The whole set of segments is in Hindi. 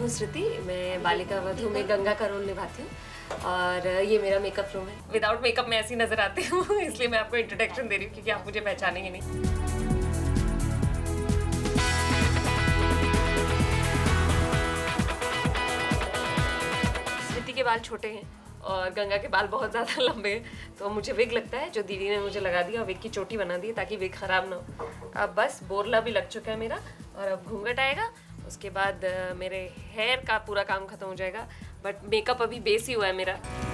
हूँ श्रुति, मैं बालिका वधू में गंगा का रोल निभाती हूँ और ये मेरा मेकअप रूम है। विदाउट मेकअप मैं ऐसी नजर आती हूँ इसलिए मैं आपको इंट्रोडक्शन दे रही हूँ क्योंकि आप मुझे पहचानेंगे नहीं। श्रुति के बाल छोटे हैं और गंगा के बाल बहुत ज़्यादा लंबे हैं, तो मुझे विग लगता है जो दीदी ने मुझे लगा दिया और विग की चोटी बना दी ताकि विग ख़राब ना हो। अब बस बोरला भी लग चुका है मेरा और अब घूंघट आएगा, उसके बाद मेरे हेयर का पूरा काम खत्म हो जाएगा, बट मेकअप अभी बेस ही हुआ है मेरा।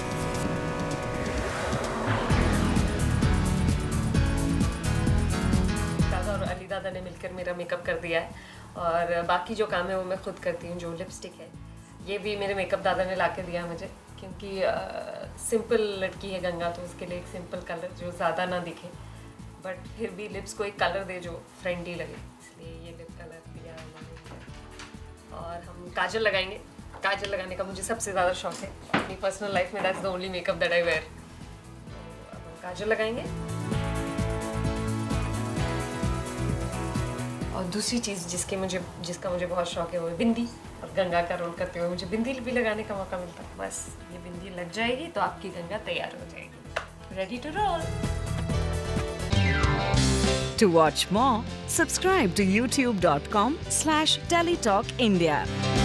दादा और अली दादा ने मिलकर मेरा मेकअप कर दिया है और बाकी जो काम है वो मैं खुद करती हूँ। जो लिपस्टिक है ये भी मेरे मेकअप दादा ने ला के दिया मुझे, क्योंकि सिंपल लड़की है गंगा, तो उसके लिए एक सिंपल कलर जो ज़्यादा ना दिखे बट फिर भी लिप्स को एक कलर दे जो फ्रेंडली लगे, इसलिए ये लिप कलर दिया उन्होंने। और हम काजल लगाएंगे। काजल लगाने का मुझे सबसे ज़्यादा शौक है अपनी पर्सनल लाइफ में, that's the only makeup that I wear. तो अब हम काजल लगाएंगे। और दूसरी चीज़ जिसका मुझे बहुत शौक है वो है बिंदी, और गंगा का रोल करते हुए मुझे बिंदी भी लगाने का मौका मिलता है। बस ये बिंदी लग जाएगी तो आपकी गंगा तैयार हो जाएगी, ready to roll. To watch more, subscribe to youtube.com/TeletalkIndia.